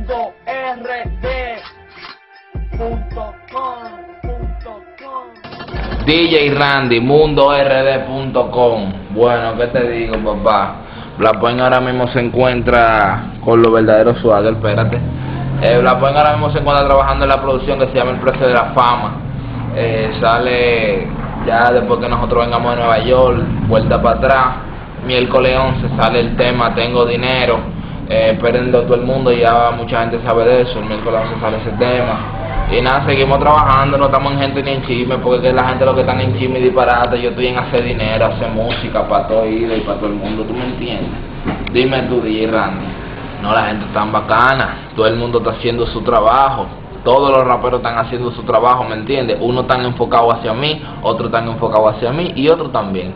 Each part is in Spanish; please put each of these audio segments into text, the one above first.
DJ Randy, mundord.com. Bueno, ¿qué te digo, papá? Black Point ahora mismo se encuentra con los verdaderos swagger, espérate. Black Point ahora mismo se encuentra trabajando en la producción que se llama El Precio de la Fama. Sale ya después que nosotros vengamos de Nueva York, vuelta para atrás. Miércoles 11 sale el tema Tengo Dinero. Espérenlo todo el mundo, ya mucha gente sabe de eso. El miércoles 11 sale ese tema. Y nada, seguimos trabajando, no estamos en gente ni en chisme, porque la gente lo que están en chisme y disparate, yo estoy en hacer dinero, hacer música para todo oído y para todo el mundo, ¿tú me entiendes? Dime tú, DJ Randy. No, la gente está bacana, todo el mundo está haciendo su trabajo, todos los raperos están haciendo su trabajo, ¿me entiendes? Uno están enfocado hacia mí, otro están enfocado hacia mí y otro también.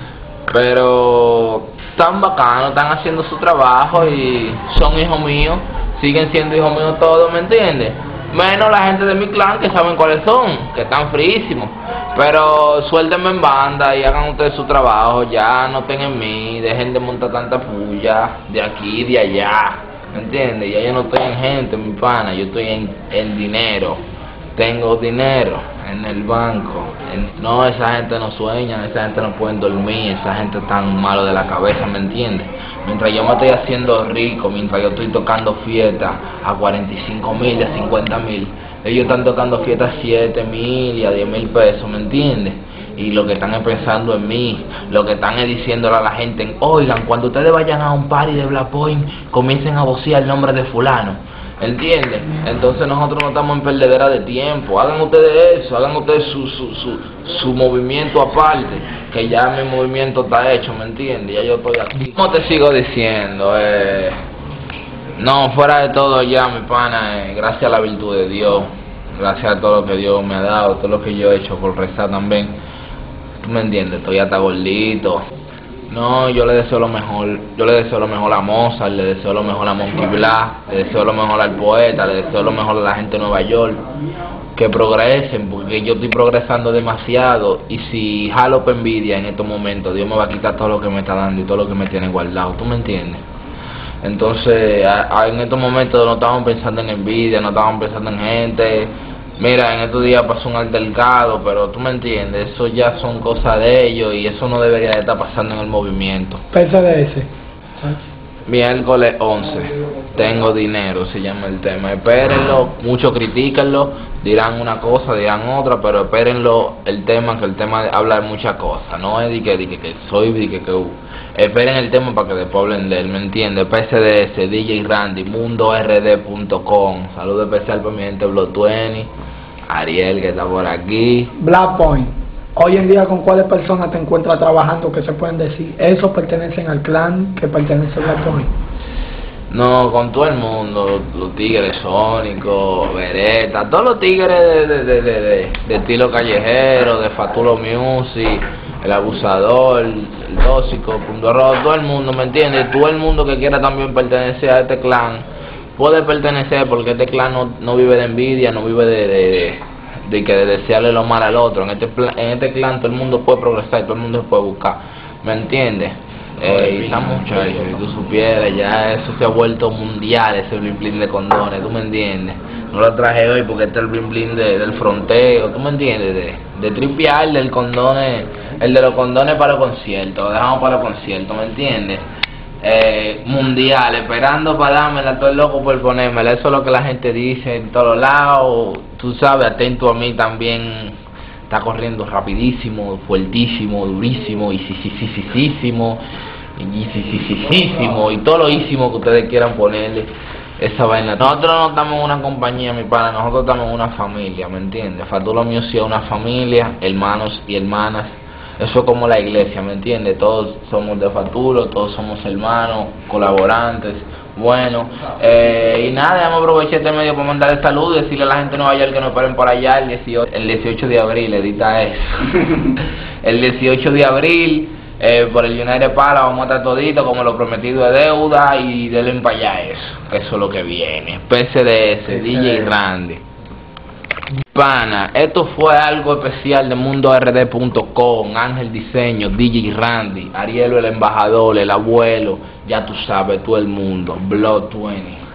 Pero están bacanos, están haciendo su trabajo y son hijos míos, siguen siendo hijos míos todos, ¿me entiendes? Menos la gente de mi clan que saben cuáles son, que están frísimos. Pero suéltenme en banda y hagan ustedes su trabajo, ya no tengan en mí, dejen de montar tanta puya de aquí y de allá, ¿me entiendes? Ya yo no estoy en gente, mi pana, yo estoy en dinero. Tengo dinero en el banco. No, esa gente no sueña, esa gente no puede dormir, esa gente está malo de la cabeza, ¿me entiendes? Mientras yo me estoy haciendo rico, mientras yo estoy tocando fiestas a 45,000, a 50,000, ellos están tocando fiestas a 7,000 y a 10,000 pesos, ¿me entiendes? Y lo que están es pensando en mí, lo que están es diciéndole a la gente, oigan, cuando ustedes vayan a un party de Black Point, comiencen a vocear el nombre de fulano. ¿Entiendes? Entonces nosotros no estamos en perdedera de tiempo. Hagan ustedes eso, hagan ustedes su movimiento aparte, que ya mi movimiento está hecho, ¿me entiendes? Ya yo estoy aquí. ¿Cómo te sigo diciendo? No, fuera de todo ya, mi pana, gracias a la virtud de Dios, gracias a todo lo que Dios me ha dado, todo lo que yo he hecho por rezar también. ¿Tú me entiendes? Estoy hasta gordito. No, yo le deseo lo mejor, a Mozart, le deseo lo mejor a Monkey Black, le deseo lo mejor al poeta, le deseo lo mejor a la gente de Nueva York, que progresen, porque yo estoy progresando demasiado, y si jalo por envidia en estos momentos, Dios me va a quitar todo lo que me está dando y todo lo que me tiene guardado, ¿tú me entiendes? Entonces, en estos momentos no estamos pensando en envidia, no estamos pensando en gente. Mira, en estos días pasó un altercado, pero tú me entiendes, eso ya son cosas de ellos y eso no debería de estar pasando en el movimiento. PCDS. Miércoles 11, Tengo Dinero, se llama el tema. Espérenlo, muchos critíquenlo, dirán una cosa, dirán otra, pero espérenlo el tema, que el tema habla de muchas cosas, no es de que soy, esperen el tema para que después hablen de él, ¿me entiendes? PCDS, DJ Randy, mundord.com, saludo especial para mi gente Blood 20, Ariel que está por aquí. Black Point, hoy en día, ¿con cuáles personas te encuentras trabajando? ¿Qué se pueden decir? ¿Esos pertenecen al clan que pertenece a Black Point? No, con todo el mundo, los tigres sónicos, Beretta, todos los tigres de estilo callejero, de Fatulo Music, el abusador, el tóxico, Punto Rojo, todo el mundo, ¿me entiendes? Todo el mundo que quiera también pertenecer a este clan puede pertenecer, porque este clan no vive de envidia, no vive de desearle lo mal al otro. En este clan todo el mundo puede progresar, todo el mundo se puede buscar, ¿me entiendes? Y esa muchacha, si tú supieras, ya eso se ha vuelto mundial, ese blin blin de condones, ¿tú me entiendes? No lo traje hoy porque este es el blin blin del fronteo, ¿tú me entiendes? De tripear, del condone, el de los condones para los conciertos, lo dejamos para los conciertos, ¿me entiendes? Mundial, esperando para dármela, estoy loco por ponérmela, eso es lo que la gente dice en todos lados, tú sabes, atento a mí también. Está corriendo rapidísimo, fuertísimo, durísimo, y y todo lo ísimo que ustedes quieran ponerle esa vaina. Nosotros no estamos en una compañía, mi pana, nosotros estamos en una familia, ¿me entiendes? Fatulo Music es una familia, hermanos y hermanas. Eso es como la iglesia, ¿me entiendes? Todos somos de Fatulo, todos somos hermanos, colaborantes. Bueno, y nada, déjame aprovechar este medio para mandarle saludos y decirle a la gente de Nueva York que nos paren por allá el 18 de abril, edita eso. El 18 de abril, por el United Pala, vamos a estar todito como lo prometido de deuda y denle para allá eso, que eso es lo que viene. PCDS, DJ Randy. Pana, esto fue algo especial de mundord.com, Ángel Diseño, DJ Randy, Ariel el embajador, el abuelo, ya tú sabes, todo el mundo, Blood 20.